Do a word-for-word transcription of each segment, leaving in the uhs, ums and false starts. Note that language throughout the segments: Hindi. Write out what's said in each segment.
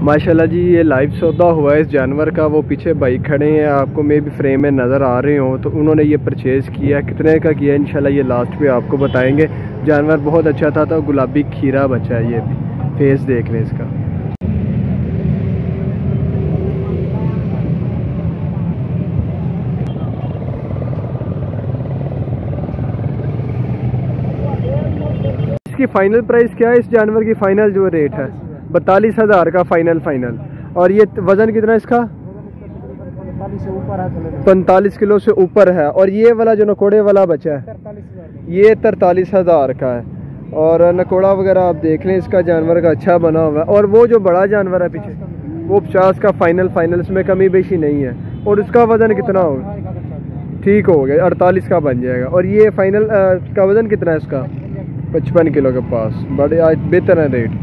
माशाल्लाह जी, ये लाइव सौदा हुआ है इस जानवर का। वो पीछे भाई खड़े हैं, आपको मे भी फ्रेम में नज़र आ रहे हो, तो उन्होंने ये परचेज़ किया। कितने का किया इंशाल्लाह ये लास्ट पे आपको बताएंगे। जानवर बहुत अच्छा था, तो गुलाबी खीरा बचा है। ये भी फेस देख लें इसका। इसकी फाइनल प्राइस क्या है इस जानवर की? फाइनल जो रेट है बतालीस हज़ार का फाइनल फाइनल। और ये वज़न कितना है इसका? पैंतालीस किलो से ऊपर है। और ये वाला जो नकोड़े वाला बचा है ये तरतालीस हज़ार का है। और नकोड़ा वगैरह आप देख लें इसका, जानवर का अच्छा बना हुआ है। और वो जो बड़ा जानवर है पीछे वो पचास का फाइनल फाइनल, इसमें कमी बेशी नहीं है। और उसका वज़न कितना होगा? ठीक हो गया, अड़तालीस का बन जाएगा। और ये फाइनल का वज़न कितना है इसका? पचपन किलो के पास। बड़े आज बेहतर है रेट।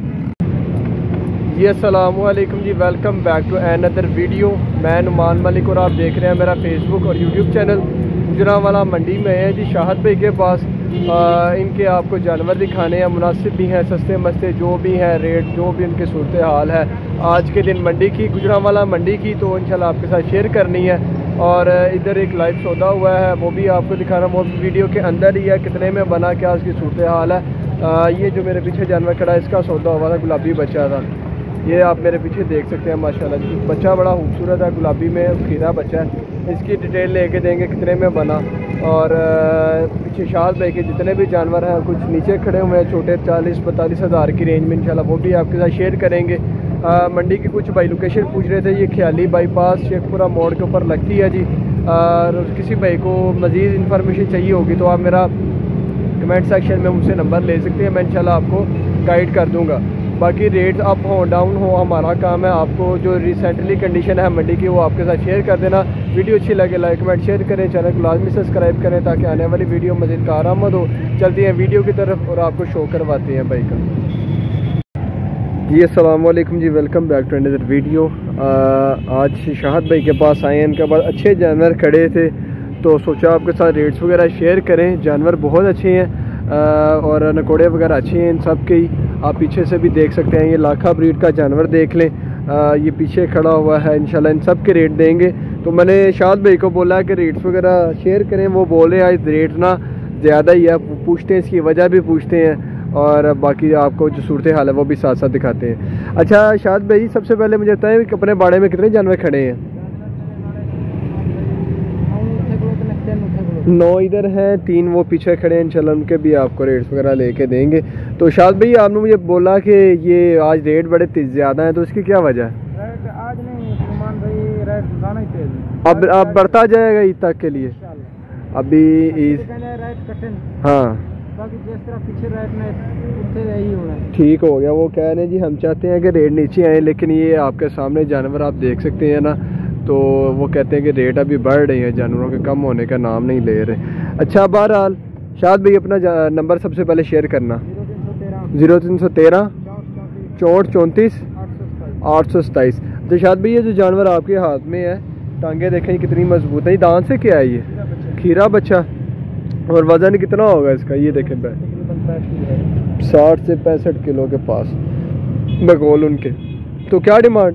जी अस्सलाम वालेकुम जी, welcome back to another video. मैं नुमान मलिक और आप देख रहे हैं मेरा फेसबुक और यूट्यूब चैनल। गुजरांवाला मंडी में है जी, शाहद भाई के पास। आ, इनके आपको जानवर दिखाने हैं, मुनासिब भी हैं, सस्ते मस्ते जो भी हैं, रेट जो भी उनके सूरत हाल है आज के दिन मंडी की, गुजरांवाला मंडी की, तो इंशाल्लाह आपके साथ शेयर करनी है। और इधर एक लाइव सौदा हुआ है, वो भी आपको दिखाना, वो भी वीडियो के अंदर ही है। कितने में बना, क्या उसकी सूरत हाल है। आ, ये जो मेरे पीछे जानवर खड़ा है इसका सौदा हुआ था, गुलाबी बच्चा था। ये आप मेरे पीछे देख सकते हैं माशाल्लाह जी, बच्चा बड़ा खूबसूरत है, गुलाबी में खीरा बच्चा है। इसकी डिटेल लेके देंगे कितने में बना। और पीछे शाहद भाई के जितने भी जानवर हैं, कुछ नीचे खड़े हुए हैं छोटे, चालीस पैंतालीस हज़ार की रेंज में, इंशाल्लाह वो भी आपके साथ शेयर करेंगे। आ, मंडी की कुछ भाई लोकेशन पूछ रहे थे। ये ख्याली बाईपास शेखपुरा मोड़ के ऊपर लगती है जी। और किसी भाई को मज़ीद इन्फॉर्मेशन चाहिए होगी तो आप मेरा कमेंट सेक्शन में मुझसे नंबर ले सकते हैं, मैं इंशाल्लाह आपको गाइड कर दूँगा। बाकी रेट्स अप हो डाउन हो हमारा काम है, आपको जो रिसेंटली कंडीशन है मंडी की वो आपके साथ शेयर कर देना। वीडियो अच्छी लगे लाइक कमेंट शेयर करें, चैनल को लाजमी सब्सक्राइब करें ताकि आने वाली वीडियो मज़ीद कारआमद हो। चलती हैं वीडियो की तरफ और आपको शो करवाते हैं भाई का। जी अस्सलाम वालेकुम जी, welcome back to another video. आज शाहद भाई के पास आए हैं, इनके पास अच्छे जानवर खड़े थे तो सोचा आपके साथ रेट्स वगैरह शेयर करें। जानवर बहुत अच्छे हैं और नकोड़े वगैरह अच्छे हैं इन सब के ही। आप पीछे से भी देख सकते हैं, ये लाखा ब्रीड का जानवर देख लें। आ, ये पीछे खड़ा हुआ है, इंशाल्लाह इन सब के रेट देंगे। तो मैंने शाहद भाई को बोला कि रेट्स वगैरह शेयर करें, वो बोले आज रेट ना ज़्यादा ही है, पूछते हैं इसकी वजह भी पूछते हैं और बाकी आपको जो सूरत हाल है वो भी साथ साथ दिखाते हैं। अच्छा शाहद भाई, सबसे पहले मुझे बताएं कि अपने बाड़े में कितने जानवर खड़े हैं? नौ इधर हैं, तीन वो पीछे खड़े हैं, इंशाल्लाह उनके भी आपको रेट्स वगैरह लेके देंगे। तो शायद भाई आपने मुझे बोला कि ये आज रेट बड़े ज़्यादा हैं, तो इसकी क्या वजह है? रेट आज नहीं सलमान भाई, रेट ज़्यादा ही तेज। अब अब बढ़ता जाएगा ईद तक के लिए? अभी ईद हाँ बाकी जिस तरह पीछे रेट में यही हो रहा है। ठीक हो गया। वो कह रहे हैं जी हम चाहते हैं कि रेट नीचे आए, लेकिन ये आपके सामने जानवर आप देख सकते हैं ना, तो वो कहते हैं कि रेट अभी बढ़ रही है, जानवरों के कम होने का नाम नहीं ले रहे। अच्छा बहरहाल शायद भाई अपना नंबर सबसे पहले शेयर करना। ज़ीरो तीन सौ तेरह चौंठ चौंतीस आठ सौ सताईस। तो शायद भाई ये जो जानवर आपके हाथ में है, टांगे देखें कितनी मजबूत है। दांत से क्या है? ये खीरा बच्चा। और वज़न कितना होगा इसका? ये देखें साठ से पैंसठ किलो के पास बगोल उनके। तो क्या डिमांड?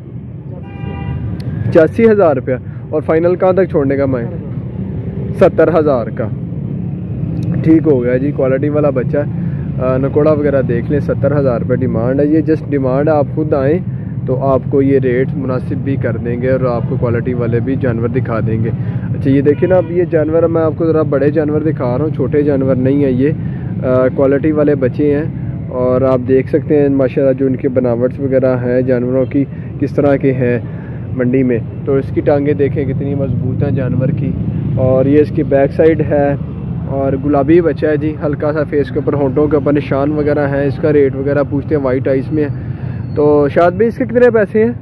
पचासी हज़ार रुपया। और फाइनल कहाँ तक छोड़ने का? मैं सत्तर हज़ार का। ठीक हो गया जी, क्वालिटी वाला बच्चा है। नकोड़ा वगैरह देख लें, सत्तर हज़ार रुपये डिमांड है। ये जस्ट डिमांड है, आप खुद आएँ तो आपको ये रेट मुनासिब भी कर देंगे और आपको क्वालिटी वाले भी जानवर दिखा देंगे। अच्छा ये देखिए ना, अब ये जानवर मैं आपको ज़रा बड़े जानवर दिखा रहा हूँ, छोटे जानवर नहीं है ये, क्वालिटी वाले बच्चे हैं। और आप देख सकते हैं माशाल्लाह जो इनके बनावट वगैरह हैं जानवरों की किस तरह के हैं मंडी में। तो इसकी टांगें देखें कितनी मजबूत हैं जानवर की। और ये इसकी बैक साइड है और गुलाबी बच्चा है जी, हल्का सा फेस के ऊपर, होंठों के ऊपर निशान वगैरह हैं। इसका रेट वगैरह पूछते हैं, वाइट आइस में है। तो शायद भी इसके कितने पैसे हैं?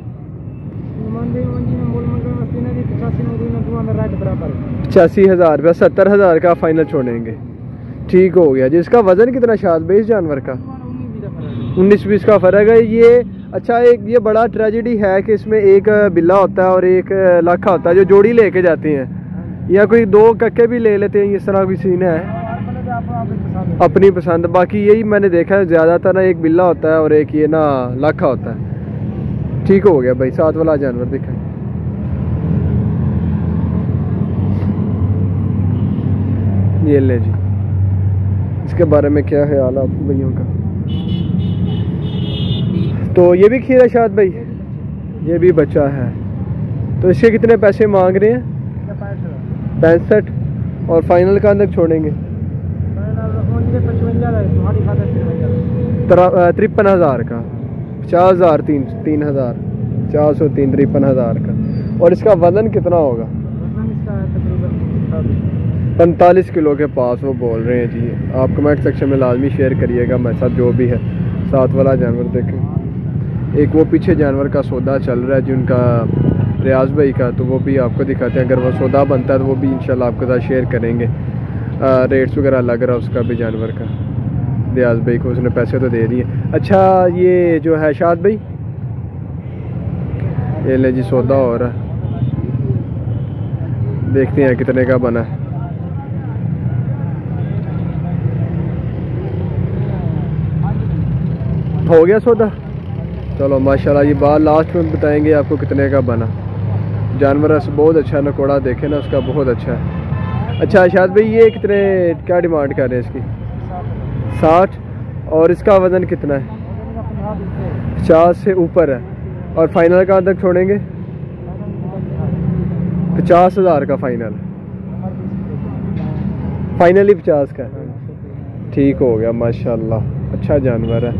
पचासी हज़ार रुपया, सत्तर हज़ार का फाइनल छोड़ेंगे। ठीक हो गया जी। इसका वज़न कितना शायद भाई इस जानवर का? उन्नीस बीस का फ़र्क है ये। अच्छा एक ये बड़ा ट्रेजेडी है कि इसमें एक बिल्ला होता है और एक लाखा होता है जो जोड़ी लेके जाते हैं, या कोई दो कक्के भी ले लेते हैं, इस तरह भी सीन है अपनी पसंद। बाकी यही मैंने देखा है ज़्यादातर ना, एक बिल्ला होता है और एक ये ना लाखा होता है। ठीक हो गया भाई। साथ वाला जानवर दिखाएं। ये ले जी, इसके बारे में क्या ख्याल है आप भैयों का? तो ये भी खीरा शाद भाई, ये भी बच्चा है। तो इसके कितने पैसे मांग रहे हैं? पैंसठ। और फाइनल का अंदर छोड़ेंगे तिरपन हज़ार का, पचास हज़ार तीन तीन हज़ार चार सौ तीन तिरपन हज़ार का। और इसका वज़न कितना होगा? पैंतालीस किलो के पास वो बोल रहे हैं जी। आप कमेंट सेक्शन में लाजमी शेयर करिएगा मेरे साथ जो भी है। साथ वाला जानवर देखें। एक वो पीछे जानवर का सौदा चल रहा है जिनका रियाज भाई का, तो वो भी आपको दिखाते हैं। अगर वो सौदा बनता है तो वो भी इंशाल्लाह आपके साथ शेयर करेंगे। रेट्स वगैरह लग रहा है उसका भी जानवर का। रियाज भाई को उसने पैसे तो दे दिए। अच्छा ये जो है शाद भाई, ये ले जी सौदा हो रहा है, देखते हैं कितने का बना है। हो गया सौदा? चलो माशाल्लाह। ये बात लास्ट में बताएंगे आपको कितने का बना। जानवर बहुत अच्छा नकोड़ा देखे ना उसका, बहुत अच्छा है। अच्छा शाद भाई ये कितने क्या डिमांड कर रहे हैं इसकी? साठ। और इसका वज़न कितना है? पचास से ऊपर है। और फाइनल कहाँ तक छोड़ेंगे? पचास हज़ार का फाइनल, फाइनली पचास का। ठीक हो गया माशाल्लाह, अच्छा जानवर है।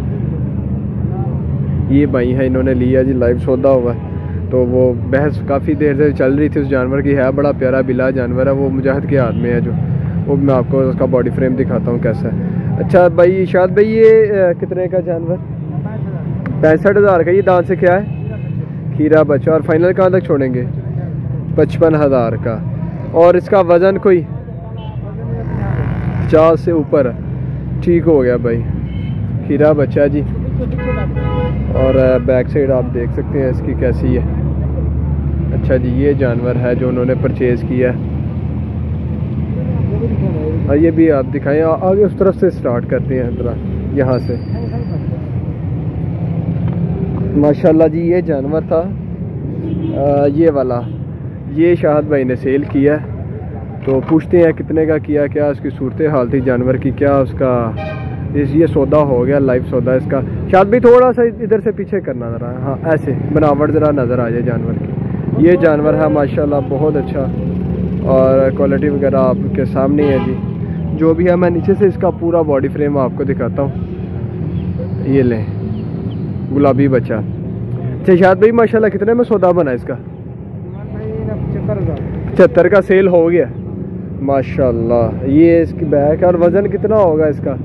ये भाई है, इन्होंने लिया जी, लाइव सौदा हुआ है। तो वो बहस काफ़ी देर से चल रही थी उस जानवर की। है बड़ा प्यारा बिला जानवर है, वो मुजाहिद के हाथ में है जो, वो मैं आपको उसका बॉडी फ्रेम दिखाता हूँ कैसा है। अच्छा भाई शाद भाई ये कितने का जानवर? पैंसठ हज़ार का। ये दांत से क्या है? खीरा बच्चा। और फाइनल कहाँ तक छोड़ेंगे? पचपन हज़ार का। और इसका वज़न कोई पचास से ऊपर है। ठीक हो गया भाई, खीरा बच्चा जी। और बैक साइड आप देख सकते हैं इसकी कैसी है। अच्छा जी ये जानवर है जो उन्होंने परचेज़ किया है। और ये भी आप दिखाएं। आगे उस तरफ से स्टार्ट करते हैं जरा, यहाँ से। माशाल्लाह जी ये जानवर था आ, ये वाला, ये शाहद भाई ने सेल किया। तो पूछते हैं कितने का किया, क्या उसकी सूरत हाल थी जानवर की, क्या उसका इस ये सौदा हो गया, लाइव सौदा इसका। शायद भी थोड़ा सा इधर से पीछे करना ज़रा, हाँ ऐसे बनावट ज़रा नज़र आ जाए जानवर की। ये जानवर है माशाल्लाह बहुत अच्छा, और क्वालिटी वगैरह आपके सामने है जी। जो भी है मैं नीचे से इसका पूरा बॉडी फ्रेम आपको दिखाता हूँ। ये लें गुलाबी बच्चा। अच्छा शायद भाई माशाल्लाह कितने में सौदा बना इसका? पचहत्तर का सेल हो गया माशाल्लाह। ये इसकी बैक और वज़न कितना होगा इसका?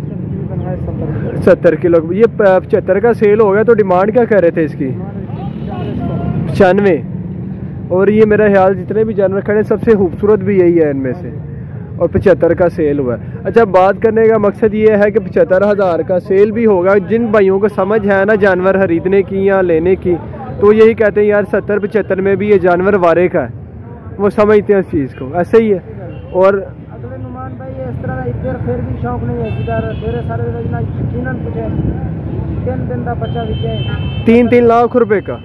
सत्तर किलो। ये पचहत्तर का सेल हो गया। तो डिमांड क्या कर रहे थे इसकी? पचानवे। और ये मेरा ख्याल जितने भी जानवर खड़े सबसे खूबसूरत भी यही है इनमें से, और पचहत्तर का सेल हुआ है। अच्छा बात करने का मकसद ये है कि पचहत्तर हज़ार का सेल भी होगा। जिन भाइयों को समझ है ना जानवर खरीदने की या लेने की, तो यही कहते हैं यार सत्तर पचहत्तर में भी ये जानवर वारे का है, वो समझते हैं इस चीज़ को, ऐसे ही है। और फिर भी शौक नहीं है तीन तीन लाख रुपए का,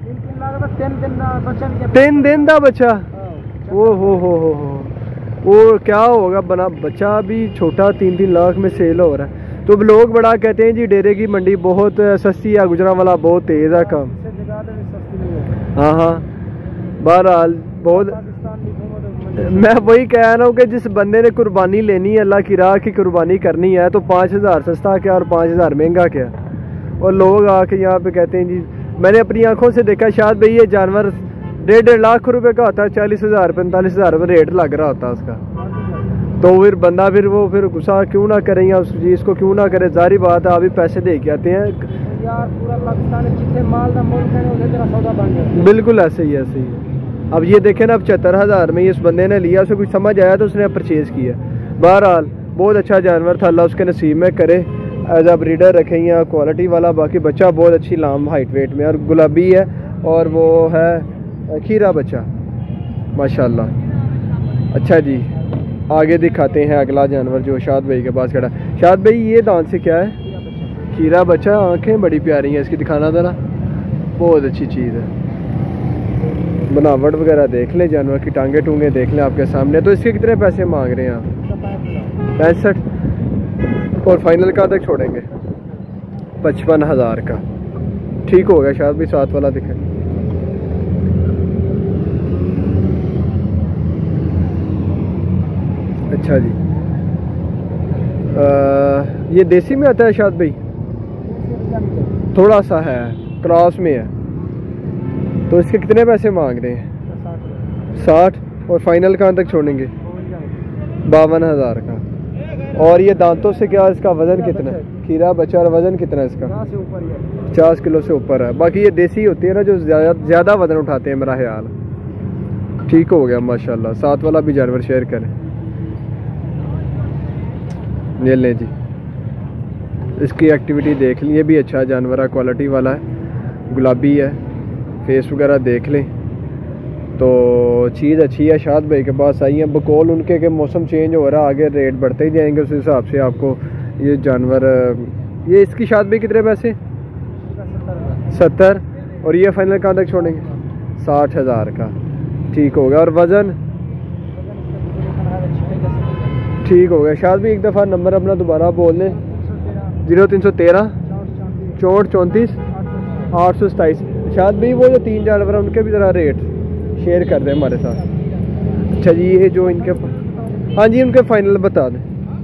तीन दिन का बच्चा। ओ हो हो हो हो वो क्या होगा बना बच्चा भी छोटा, तीन तीन लाख में सेल हो रहा है। तो लोग बड़ा कहते हैं जी डेरे की मंडी बहुत सस्ती है, गुजरांवाला बहुत तेज़ है काम। हाँ हाँ बहरहाल बहुत, मैं वही कह रहा हूँ कि जिस बंदे ने कुर्बानी लेनी है, अल्लाह की राह की कुर्बानी करनी है, तो पाँच हज़ार सस्ता क्या और पाँच हज़ार महंगा क्या। और लोग आके यहाँ पे कहते हैं जी, मैंने अपनी आंखों से देखा शायद भाई ये जानवर डेढ़ डेढ़ लाख रुपए का होता है, चालीस हज़ार पैंतालीस हज़ार रुपये रेट लग रहा होता है उसका। तो फिर बंदा फिर वो फिर गुस्सा क्यों ना करें या उस चीज़ को क्यों ना करे, जारी बात है अभी पैसे दे के आते हैं यार। पूरा पाकिस्तान जितने माल का मोल है बिल्कुल ऐसे ही ऐसे ही। अब ये देखें ना पचहत्तर हज़ार में ये उस बंदे ने लिया, उसे कुछ समझ आया तो उसने परचेज़ किया। बहरहाल बहुत अच्छा जानवर था, अल्लाह उसके नसीब में करे एज आ ब्रीडर रखें या क्वालिटी वाला। बाकी बच्चा बहुत अच्छी लाम हाइट वेट में और गुलाबी है, और वो है खीरा बच्चा माशाल्लाह। अच्छा जी आगे दिखाते हैं अगला जानवर जो शाद भाई के पास खड़ा। शाद भाई ये दांत से क्या है? खीरा बच्चा। आंखें बड़ी प्यारी हैं इसकी, दिखाना ज़रा। बहुत अच्छी चीज़ है। बनावट वगैरह देख लें, जानवर की टांगे टूंगे देख लें आपके सामने। तो इसके कितने पैसे मांग रहे हैं आप? पैंसठ। और फाइनल कहाँ तक छोड़ेंगे? पचपन हज़ार का। ठीक हो गया। शायद भी साथ वाला दिखे। अच्छा जी। आ, ये देसी में आता है शायद भाई? थोड़ा सा है, क्रॉस में है। तो इसके कितने पैसे मांग रहे हैं? साठ। और फाइनल कहाँ तक छोड़ेंगे? बावन हज़ार का। और ये दांतों से क्या, इसका वज़न कितना है? खीरा बच्चा। और वज़न कितना है इसका? पचास किलो से ऊपर है। बाकी ये देसी होती है ना, जो ज़्यादा वज़न उठाते हैं मेरा ख्याल। ठीक हो गया माशाल्लाह। साथ वाला भी जानवर शेयर करें। ये लें जी, इसकी एक्टिविटी देख ली। ये भी अच्छा जानवर है, क्वालिटी वाला है, गुलाबी है, फेस वगैरह देख लें। तो चीज़ अच्छी है। शाद भाई के पास आई है बकौल उनके के मौसम चेंज हो रहा है, आगे रेट बढ़ते ही जाएंगे, उस हिसाब से आपको ये जानवर। ये इसकी शाद भाई कितने पैसे? सत्तर। और ये फाइनल कहाँ तक छोड़ेंगे? साठ हज़ार का। ठीक हो गया। और वज़न? ठीक हो गया। शायद भी एक दफ़ा नंबर अपना दोबारा बोल लें। जीरो तीन सौ तेरह चौंठ चौंतीस आठ सौ सताईस। शायद भी वो जो तीन जानवर हैं उनके भी ज़रा रेट शेयर कर दें हमारे साथ। अच्छा जी, ये जो इनके, हाँ जी, उनके फाइनल बता दें।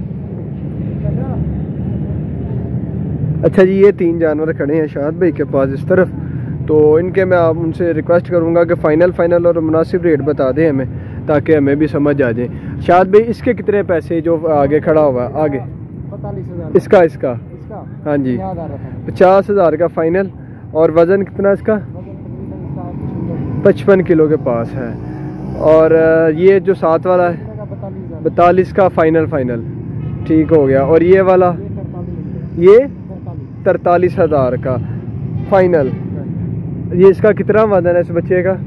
अच्छा जी, ये तीन जानवर खड़े हैं शायद भाई के पास इस तरफ। तो इनके मैं आप उनसे रिक्वेस्ट करूँगा कि फ़ाइनल फ़ाइनल और मुनासिब रेट बता दें हमें, ताकि हमें भी समझ आ जाए। शायद भाई इसके कितने पैसे जो आगे खड़ा हुआ है? आगे इसका इसका हाँ जी, पचास हज़ार का फाइनल। और वज़न कितना इसका? पचपन किलो के पास है। और ये जो साथ वाला है बतालीस का फाइनल फाइनल। ठीक हो गया। और ये वाला ये तरतालीस हज़ार का फाइनल। ये इसका कितना वज़न है इस बच्चे का?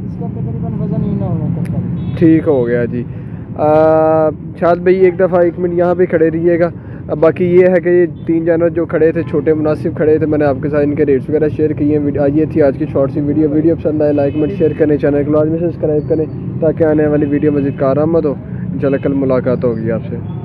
ठीक हो गया जी। शायद भाई एक दफ़ा एक मिनट यहाँ पे खड़े रहिएगा। अब बाकी ये है कि ये तीन जानवर जो खड़े थे, छोटे मुनासिब खड़े थे, मैंने आपके साथ इनके रेट्स वगैरह शेयर किए हैं। ये थी आज की शॉर्ट सी वीडियो। वीडियो पसंद आए लाइक कमेंट शेयर करें, चैनल को लाजमी सब्सक्राइब करें ताकि आने वाली वीडियो मज़ीद कारआमद हो। इंशाल्लाह कल मुलाकात होगी आपसे।